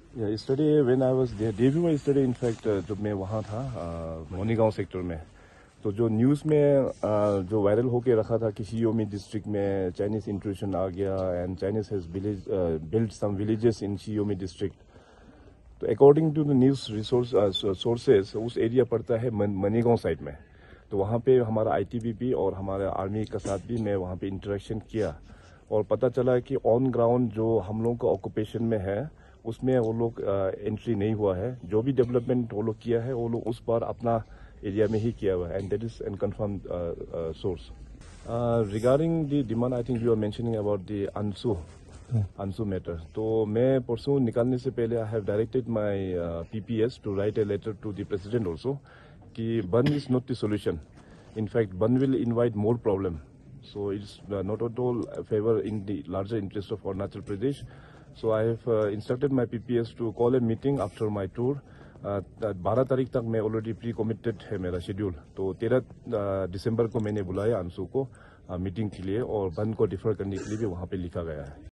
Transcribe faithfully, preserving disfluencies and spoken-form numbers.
Yeah, yesterday when I was there, day before yesterday in fact जब मैं वहाँ था मोनीगांव सेक्टर में, तो जो न्यूज़ में जो वायरल होके रखा था कि शियोमी डिस्ट्रिक्ट में चाइनीज इंट्रूजन आ गया and Chinese has build some villages in Shiyomi district. तो according to the news resource sources उस एरिया पड़ता है मनीगांव साइड में। तो वहाँ पे हमारा आईटीबीपी और हमारा आर्मी का साथ भी मैं वहाँ पे इंटरेक्शन किया और पता चला कि ऑन ग्राउंड जो हम लोग का ऑक्यूपेशन में है उसमें वो लोग एंट्री नहीं हुआ है। जो भी डेवलपमेंट वो लोग किया है वो लोग उस पर अपना एरिया में ही किया हुआ है and that is an confirm source. Regarding the demand I think you are mentioning about the अंसू अंसू मैटर। तो मैं परसों निकालने से पहले I have directed my PPS to write a letter to the president also कि ban is not the solution. In fact, Ban will invite more problem. So it's uh, not at all a favor in the larger interest of Arunachal Pradesh. So I have uh, instructed my P P S to call a meeting after my tour. बारह तारीख तक मैं already pre committed है मेरा schedule. तो तेरह दिसंबर को मैंने बुलाया अंशु को मीटिंग के लिए और बंद को डिफर करने के लिए भी वहाँ पे लिखा गया है।